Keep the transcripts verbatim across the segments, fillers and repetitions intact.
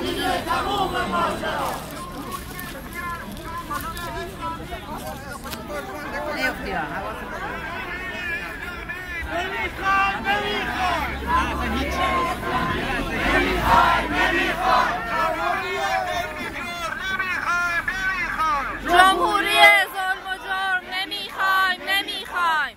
دیگه تموم ماجرا. نمیخوای نمیخوای نمیخوای نمیخوای جمهوری ظلم و جرم نمیخوایم نمیخوایم.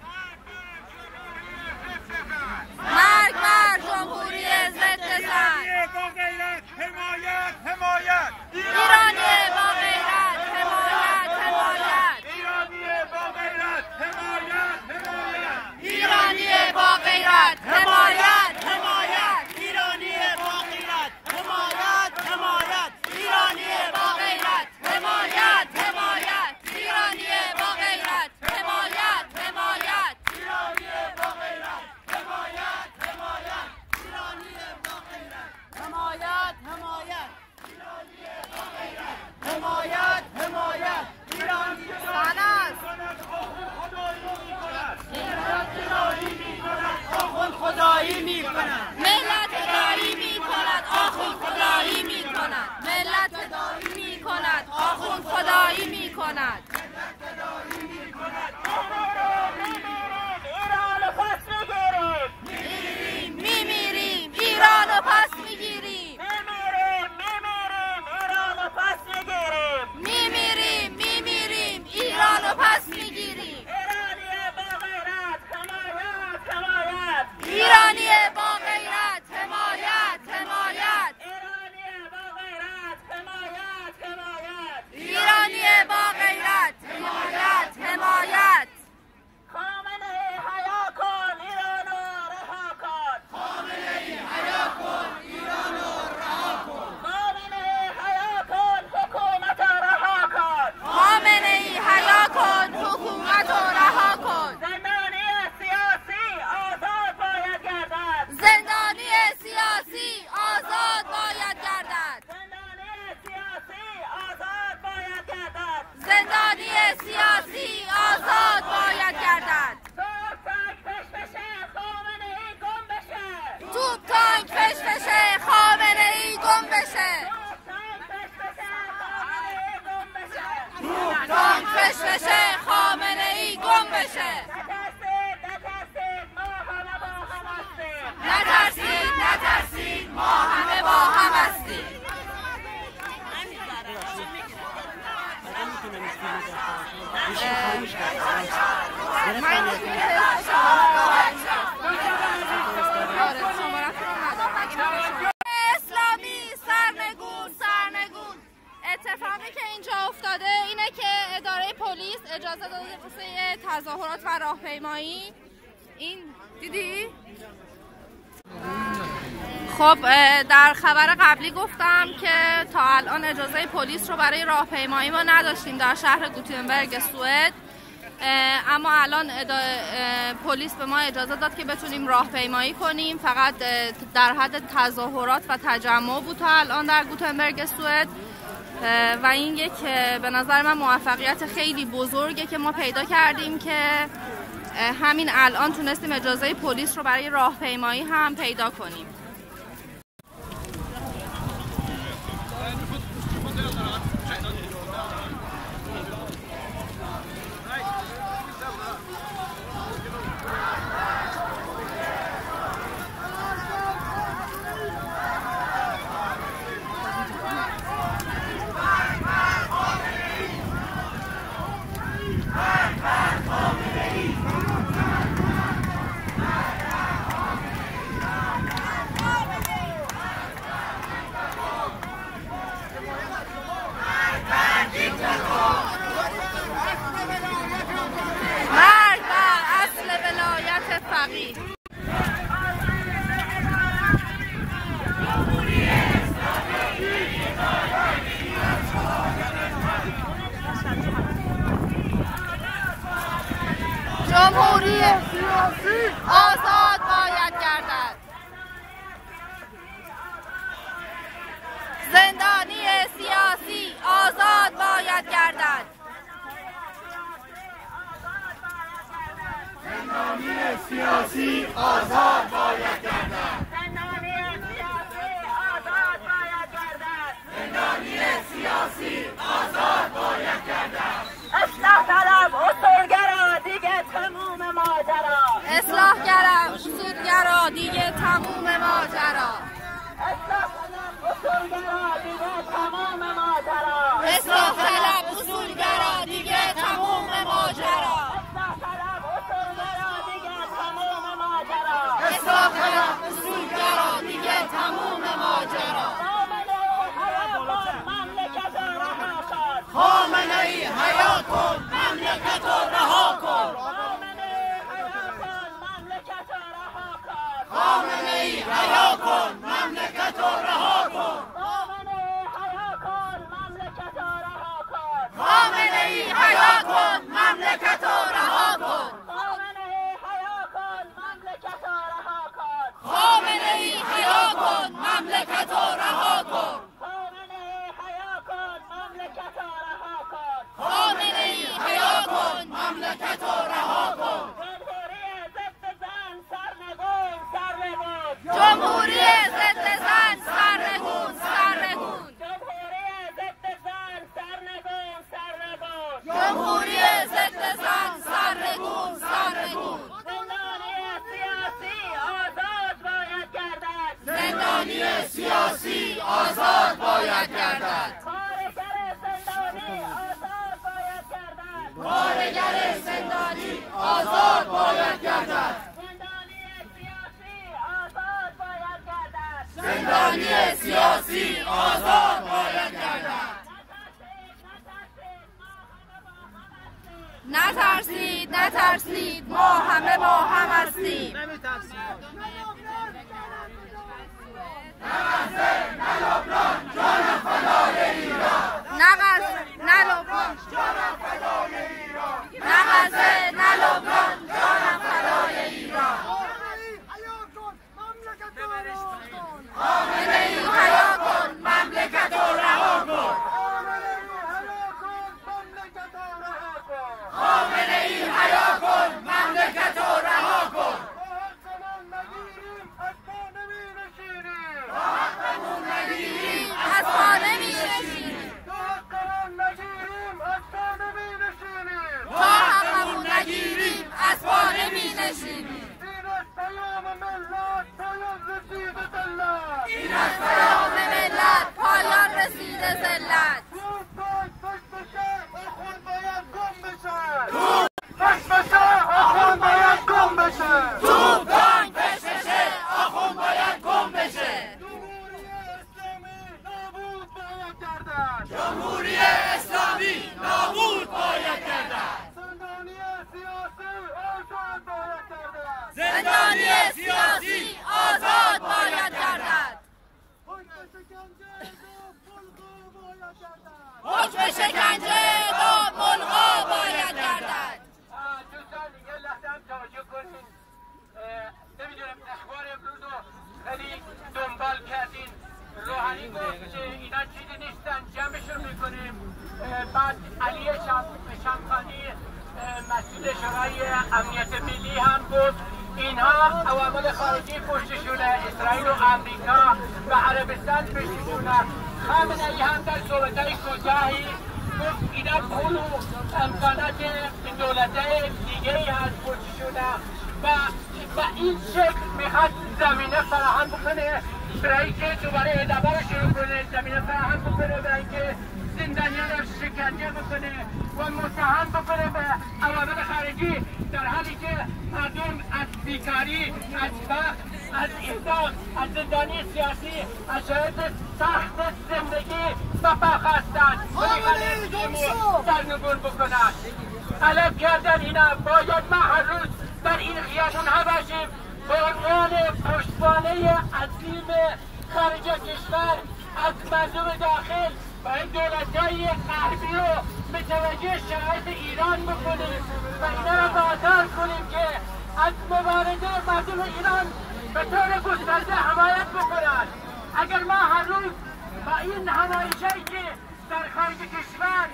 مرگ بر جمهوری ضد زن. حمایت حمایت ایرانی با غیرت حمایت حمایت. ایرانی با غیرت حمایت حمایت. ایرانی با غیرت حمایت حمایت. ایرانی با غیرت حمایت حمایت. ایرانی با غیرت حمایت حمایت. ایرانی با غیرت حمایت حمایت. ایرانی با غیرت حمایت حمایت. ایرانی با غیرت حمایت حمایت. ایرانی با غیرت حمایت حمایت. ایرانی آخوند خدایی می کند. ملت دایی می کند آخوند خدایی می کند. ملت دایی می کند آخوند خدایی می کند. ایران پس میگیریم میمیریم ایران رو پس میگیریم. میمیریم میمیریم ایران پس میگیریم. میمیریم میمیریم ایران رو پس میگیریم. ایرانی با غیرت حمایت حمایت. ایرانی با غیرت حمایت حمایت. ایرانی با غیرت حمایت حمایت. خامنه ای حیا کن ایرانو رها کن. خامنه ای حیا کن ایرانو رها کن. خامنه ای حیا کن حکومت رها کن. خامنه ای حیا کن حکومت رو رها کن. زندانی سیاسی آزاد باید گردد. زندانی سیاسی آزاد باید گردد. زندانی سیاسی آزاد باید گردد. توپ تانک فش فشه خامنه ای گم بشه. توپ تانک فش فشه خامنه ای گم بشه. نترسید نترسید ما همه با هم هستیم. اسلامی سرنگون سرنگون. اتفاقی که اینجا افتاده اینه که اداره پلیس اجازه داده واسه تظاهرات و راهپیمایی. این دیدی؟ خب در خبر قبلی گفتم که تا الان اجازه پلیس رو برای راهپیمایی ما نداشتیم در شهر گوتنبرگ سوئد، اما الان پلیس به ما اجازه داد که بتونیم راهپیمایی کنیم. فقط در حد تظاهرات و تجمع بود تا الان در گوتنبرگ سوئد و این یک به نظر من موفقیت خیلی بزرگه که ما پیدا کردیم که همین الان تونستیم اجازه پلیس رو برای راهپیمایی هم پیدا کنیم. مرگ بر اصل ولایت فقیه. جمهوری سیاسی آزاد باید گردد. زندانی سیاسی آزاد باید گردد. زندانی سیاسی آزاد باید گردد. زندانی سیاسی آزاد باید گردد. باید گردد. کارگر زندانی آزاد باید گردد. کارگر زندانی آزاد باید گردد. زندانی سیاسی آزاد باید گردد. نترسید نترسید ما همه با هم هستیم. نه غزه نه لبنان جانم فدای ایران. نه غزه نه لبنان جانم فدای ایران. خامنه ای حیا کن مملکت رو رها کن. خامنه ای حیا کن مملکت رو رها کن. با حقمون نگیریم از پا نمی نشینیم. تا حقمون نگیریم از پا نمی نشینیم. این از پیام ملت پایان رسید ذلت. پشت بشه آخون باید گم بشه. توپ تانک پشت بشه آخون باید گم بشه. جمهوری اسلامی نابود باید گردد. زندانی سیاسی آزاد باید گردد. حکم شکنجه با ملغا باید گردد. دوستان یه لحظه هم توجه کنین. نمیدونم اخبار امروز رو خیلی دنبال کردین. روحانی گفت که اینا چیزی نیستن جمعشون میکنیم. بعد علی شمخانی مسئول شورای امنیت ملی هم گفت اینها عوامل خارجی پشتشونه، اسرائیل و امریکا و عربستان پشتشونه. خامنه ای هم در صحبتهای کوتاهی گفت اینا پول و امکانات دولت‌های دیگه ای هست پشتشونه و و این شکل میخواد زمینه فراهم بکنه برای اینکه دوباره ادامه رو شروع کنه، زمینه فراهم بکنه برای اینکه زندانیان رو شکنجه بکنه و متهم بکنه به عوامل خارجی، در حالی که مردم از بیکاری، از فقر، از احداق، از زندانی سیاسی، از شرایط سخت زندگی و فقر هستند و میخوان سرنگون بکنند. طلب کردن اینا باید ما هر روز در این خیابون ها باشیم به عنوان پشتوانه عظیم خارج کشور از مردم داخل و این دولت‌های غربی رو متوجه شرایط ایران بکنیم و اینا رو وادار کنیم که از مبارزه مردم ایران به طور گسترده حمایت بکنند. اگر ما هر روز با این همایشی که در خارج کشور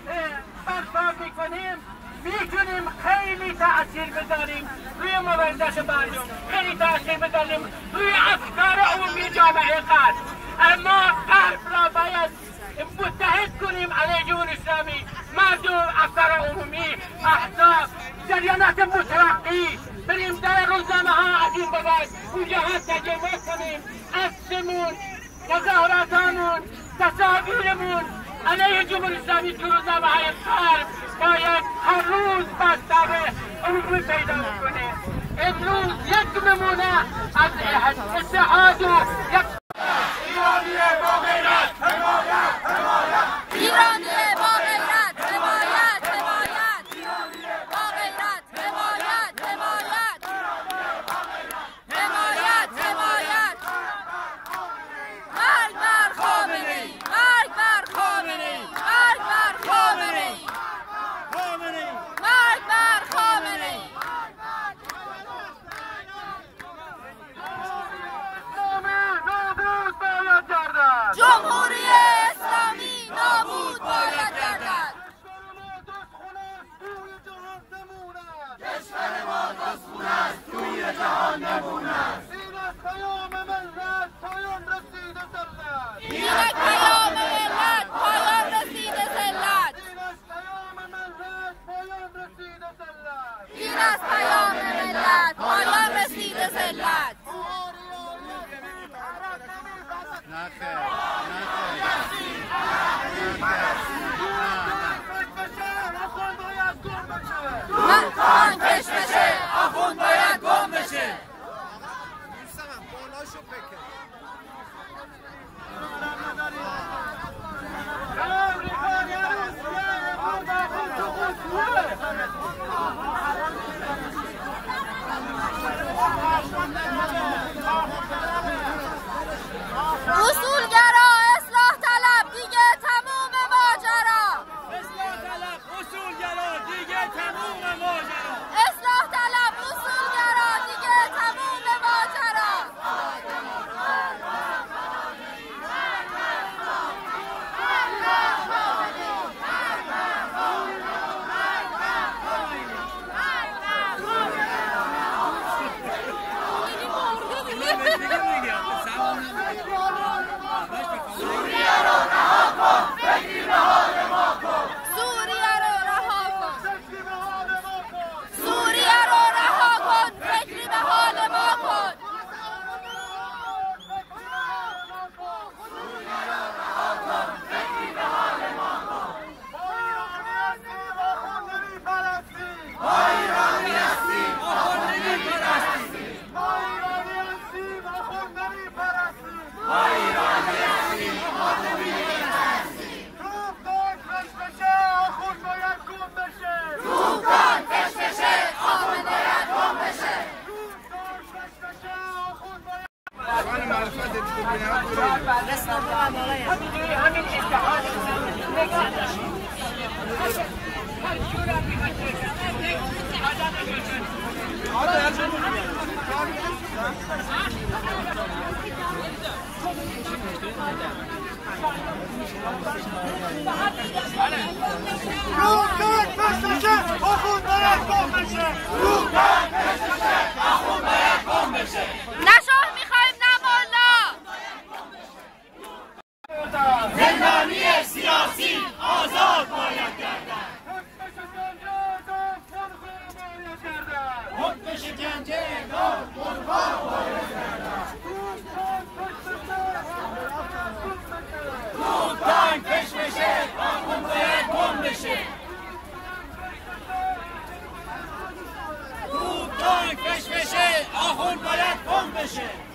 برپا میکنیم میتونیم خیلی تأثیر بذاریم روی مبارزات مردم، خیلی تأثیر بذاریم روی افکار عمومی جامعه غرب. اما غرب را باید متحد کنیم علیه جمهوری اسلامی، مردم، افکار عمومی، احزاب، جریانات مترقی. بریم در روزنامه ها از این بابت اونجا ها تجربه کنیم، عکسمون، تظاهراتمون، تصاویرمون علیه جمهوری اسلامی تو روزنامه های غرب باید هر روز بستر عمومی پیدا کنه. امروز یک نمونه از اتحاد و یک ایرانی با غیرت حمایت حمایت ایرانی با غیرت حمایت حمایت ایرانی با غیرت حمایت حمایت حمایت حمایت مرگ بر خامنه‌ای، مرگ بر خامنه‌ای، مرگ بر خامنه‌ای، مرگ بر خامنه‌ای. جمهوری اسلامی نابود باید گردد. کشور ما دستخونه است توی جهان نمونه. این از پیام ملت پایان رسیده ذلت. این از پیام ملت پایان رسیده ذلت. این از پیام ملت پایان رسیده ذلت. نه خیر، نه خیر. روزتن بششه آخون باید گم بشه روزتن بششه آخون باید گم بشه نه شاه میخوایم نه مولا زندانی سیاسی آزاد باید گردن حکم شکنجه اعدام ملغا باید گردن روزتن کش بشه آخون باید گم بشه روزتن کش بشه آخون باید گم بشه